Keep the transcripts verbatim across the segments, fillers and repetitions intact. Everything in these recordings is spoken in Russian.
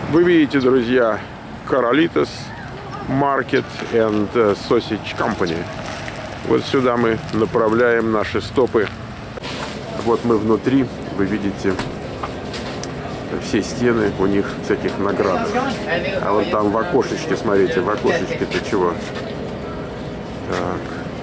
Вы видите, друзья, Corralitos Market and Sausage Company. Вот сюда мы направляем наши стопы. Вот мы внутри, вы видите, все стены у них всяких наград. А вот там в окошечке, смотрите, в окошечке-то чего? Так.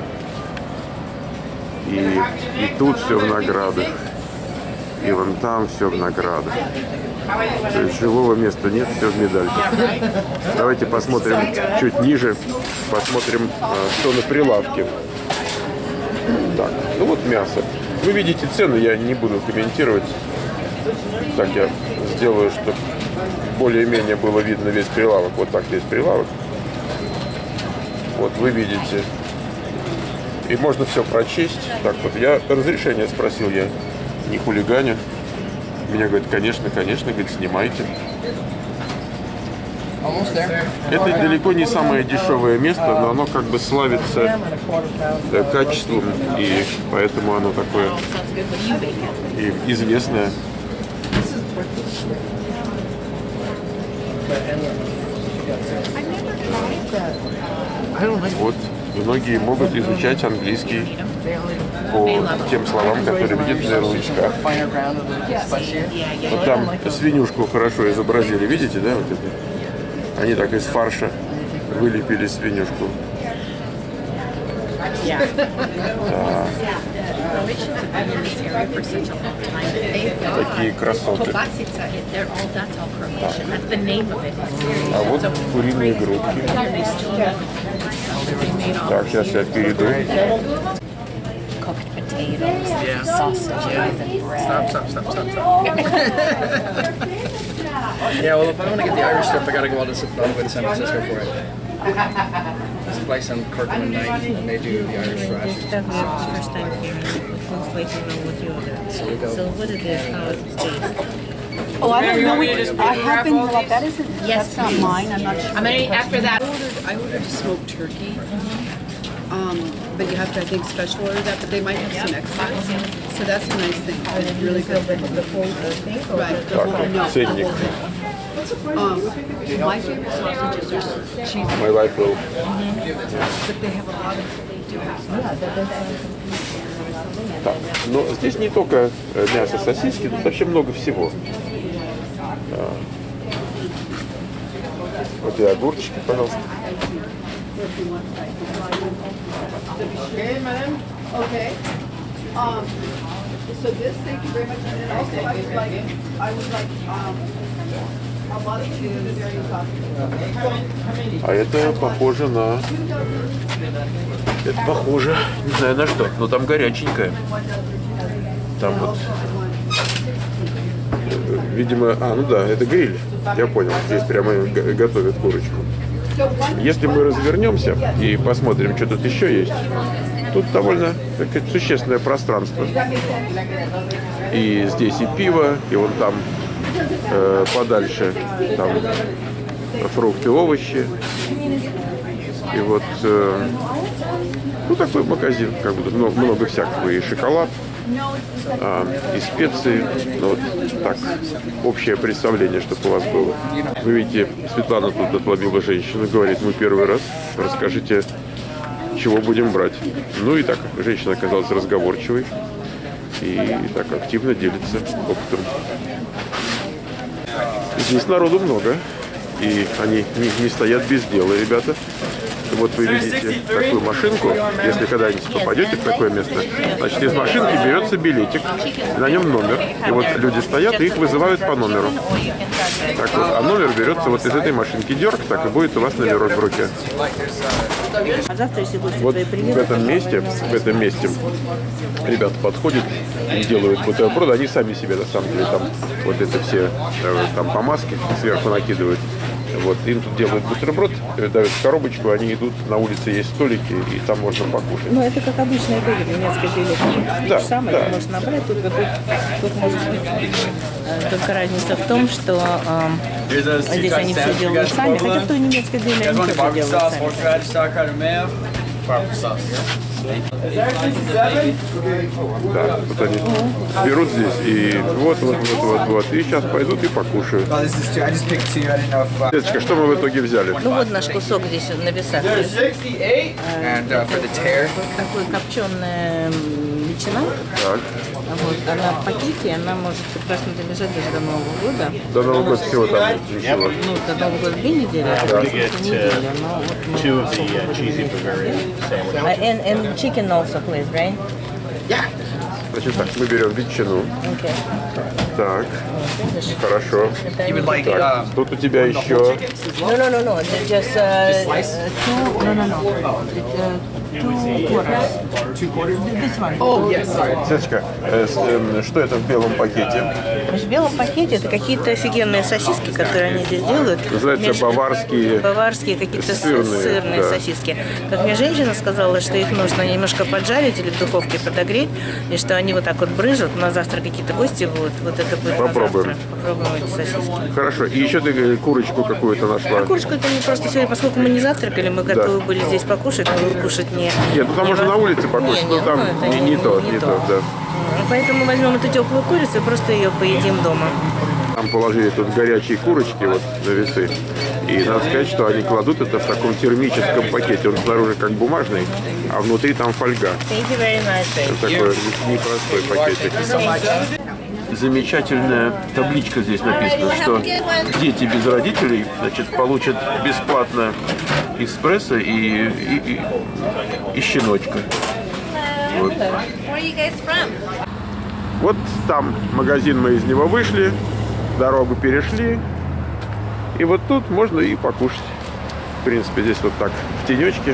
И, и тут все в наградах. И вон там все в наградах. То есть живого места нет, все в медальках. Давайте посмотрим чуть ниже. Посмотрим, что на прилавке. Так, ну вот мясо. Вы видите цену, я не буду комментировать. Так я сделаю, чтобы более-менее было видно весь прилавок. Вот так весь прилавок. Вот вы видите. И можно все прочесть. Так вот, я разрешение спросил, я не хулиганю. Меня говорит, конечно, конечно, говорит, снимайте. Это далеко не самое дешевое место, но оно как бы славится да, качеством, и поэтому оно такое и известное. Вот, многие могут изучать английский по тем словам, которые видят на ярлычках. Вот там свинюшку хорошо изобразили, видите, да, вот это? Они так из фарша вылепили свинюшку. Да. Такие красоты. Да. А вот куриные грудки. Так, сейчас я перейду. Yeah. Sausages and bread. Stop, stop, stop, stop, stop. Yeah, well, if I want to get the Irish stuff, I got to go all, this, all the way to San Francisco for it. There's a place on Kirkland Night, and they do the Irish fries. That's the first time hearing it. Looks like you know what you ordered. So, we go. So what is this? How does it taste? Oh, I don't know. We, I have been like that. Isn't Yes, that's not mine. I'm not sure. I mean, after that. I ordered, I ordered a smoked turkey. Um, but you have to, I think, special order that. But they might have some extras. So that's a nice thing. It's really good. Right. Так, No. ценник. Um, my favorite sausages are cheese. My life will. But they have a lot of. They do have. Так, но здесь не только мясо, сосиски, тут вообще много всего. А. Вот и огурчики, пожалуйста. Okay, madam. Okay. Um, so this, thank you very much. And also, I would like, I would like, um, a lot of cheese and dairy sausages. А это похоже на... Это похоже, не знаю на что, но там горяченькое. Там вот... Видимо... А, ну да, это гриль. Я понял, здесь прямо готовят курочку. Если мы развернемся и посмотрим, что тут еще есть, тут довольно так, существенное пространство. И здесь и пиво, и вон там э, подальше там фрукты, овощи. И вот э, ну, такой магазин, как бы много, много всякого, и шоколад, а, и специи. Ну, вот так, общее представление, чтобы у вас было. Вы видите, Светлана тут отловила женщину, говорит, мы первый раз, расскажите, чего будем брать. Ну и так, женщина оказалась разговорчивой и так активно делится опытом. Здесь народу много, и они не, не стоят без дела, ребята. Вот вы видите такую машинку, если когда-нибудь попадете в такое место, значит, из машинки берется билетик, на нем номер, и вот люди стоят, и их вызывают по номеру. Так вот, а номер берется вот из этой машинки, дерг, так и будет у вас номерок в руке. Вот в этом месте, в этом месте ребята подходят и делают бутерброды, они сами себе на самом деле там вот это все там по маске сверху накидывают. Вот, им тут делают бутерброд, дают коробочку, они идут, на улице есть столики, и там можно покушать. Ну, это как обычное блюдо, немецкое блюдо. Да, То же самое, да. можно набрать, тут, тут, тут может быть. Только разница в том, что э, здесь они все делают сами, хотя в той немецкой блюдо они тоже делают сами. Да, вот они берут здесь и вот, вот, вот, вот, вот. И сейчас пойдут и покушают. Деточка, что мы в итоге взяли? Ну вот наш кусок здесь на весах. And uh, for the tear, Такой копченая ветчина. Так. Вот, она в пакете, она может прекрасно долежать даже до Нового года. До Нового года всего там ничего. Ну, до Нового года две недели, а до недели. Но вот мы Two of the uh, cheesy Bavarian sandwiches. Uh, and, and chicken also, please, right? Значит так, мы берем ветчину. Okay. Так, хорошо. you would like Так, uh, тут у тебя еще... No, no, no, no. Just, just uh, slice? uh, two. No, no, no. Uh, two quarters. two quarters. This one. Oh yes, sorry. Светочка, э, с, э, что это в белом пакете? В белом пакете это какие-то офигенные сосиски, которые они здесь делают. Называется Меж- баварские, Баварские какие-то с- сырные, сырные, да. сосиски. Как мне женщина сказала, что их нужно немножко поджарить или в духовке подогреть, и что они вот так вот брыжут. На завтра какие-то гости будут. Вот это будет Попробуем. на завтра. Попробуем эти сосиски. Хорошо. И еще ты э, курочку какую-то нашла. А курочку это не просто сегодня, поскольку мы не завтракали, мы готовы были здесь покушать, но кушать не... Нет, ну там не можно во- на улице покушать, Не, но не, там ну, это не, не то, не то, да. Поэтому возьмем эту теплую курицу и просто ее поедим дома. Там положили тут горячие курочки вот на весы. И надо сказать, что они кладут это в таком термическом пакете. Он снаружи как бумажный, а внутри там фольга. Thank you very much. Это такой непростой пакетик. Замечательная табличка здесь написана, что дети без родителей, значит, получат бесплатно эспрессо и, и, и, и щеночка. Вот. Where are you guys from? Вот там магазин, мы из него вышли, дорогу перешли, и вот тут можно и покушать. В принципе, здесь вот так в тенечке.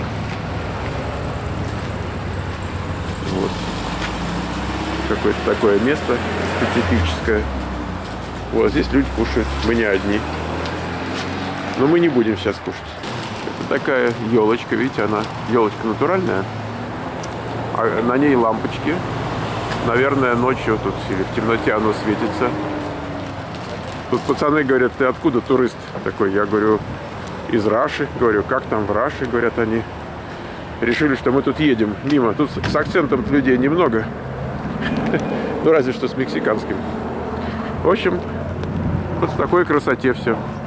Вот. Какое-то такое место специфическое. Вот здесь люди кушают, мы не одни. Но мы не будем сейчас кушать. Это такая елочка, видите, она елочка натуральная, а на ней лампочки. Наверное, ночью тут или в темноте оно светится. Тут пацаны говорят, ты откуда, турист? Такой, я говорю, из Раши. Говорю, как там в Раши, говорят они. Решили, что мы тут едем мимо. Тут с акцентом людей немного. Ну, разве что с мексиканским. В общем, вот в такой красоте все.